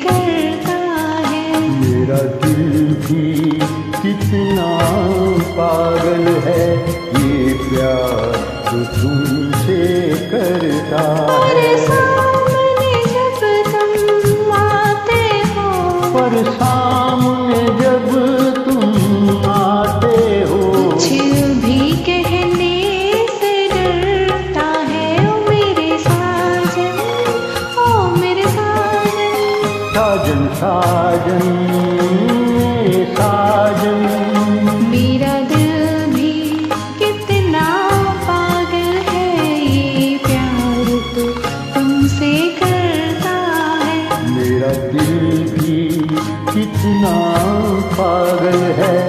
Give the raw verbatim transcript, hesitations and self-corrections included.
करता है। मेरा दिल भी कितना पागल है, ये प्यार जो तुमसे करता है। पर सामने जब तुम आते हो, पर सामने जब तुम आते हो, कुछ भी कहने से डरता है। ओ मेरे साजन, ओ मेरे साजन, साजन साजन मेरे साजन। मेरा दिल भी कितना पागल है, ये प्यार तो तुमसे करता है। मेरा दिल भी कितना पागल है,